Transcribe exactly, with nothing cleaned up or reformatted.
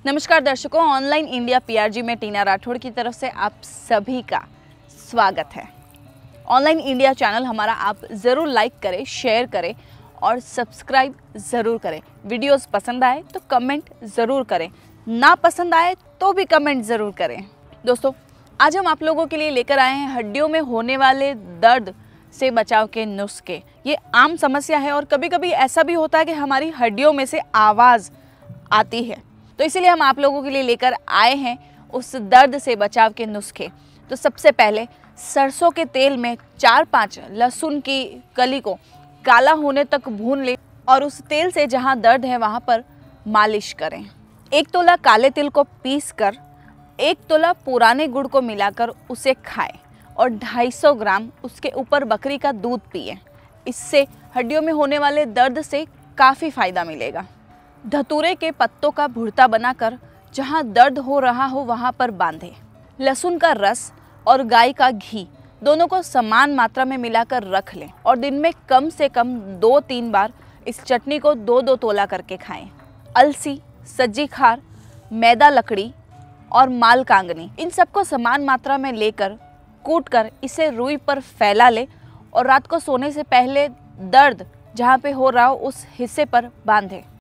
नमस्कार दर्शकों, online India PRG में टीना राठौड़ की तरफ से आप सभी का स्वागत है। ऑनलाइन इंडिया चैनल हमारा आप ज़रूर लाइक करें, शेयर करें और सब्सक्राइब ज़रूर करें। वीडियोस पसंद आए तो कमेंट ज़रूर करें, ना पसंद आए तो भी कमेंट ज़रूर करें। दोस्तों, आज हम आप लोगों के लिए लेकर आए हैं हड्डियों में होने वाले दर्द से बचाव के नुस्खे। ये आम समस्या है और कभी कभी ऐसा भी होता है कि हमारी हड्डियों में से आवाज़ आती है, तो इसीलिए हम आप लोगों के लिए लेकर आए हैं उस दर्द से बचाव के नुस्खे। तो सबसे पहले सरसों के तेल में चार पांच लहसुन की कली को काला होने तक भून लें और उस तेल से जहां दर्द है वहां पर मालिश करें। एक तोला काले तिल को पीस कर एक तोला पुराने गुड़ को मिलाकर उसे खाएं और दो सौ पचास ग्राम उसके ऊपर बकरी का दूध पिएं। इससे हड्डियों में होने वाले दर्द से काफ़ी फायदा मिलेगा। धतूरे के पत्तों का भुर्ता बनाकर जहां दर्द हो रहा हो वहां पर बांधें। लहसुन का रस और गाय का घी दोनों को समान मात्रा में मिलाकर रख लें और दिन में कम से कम दो तीन बार इस चटनी को दो दो तोला करके खाएं। अलसी, सज्जी खार, मैदा लकड़ी और माल कांगनी, इन सबको समान मात्रा में लेकर कूटकर इसे रुई पर फैला लें और रात को सोने से पहले दर्द जहाँ पे हो रहा हो उस हिस्से पर बांधें।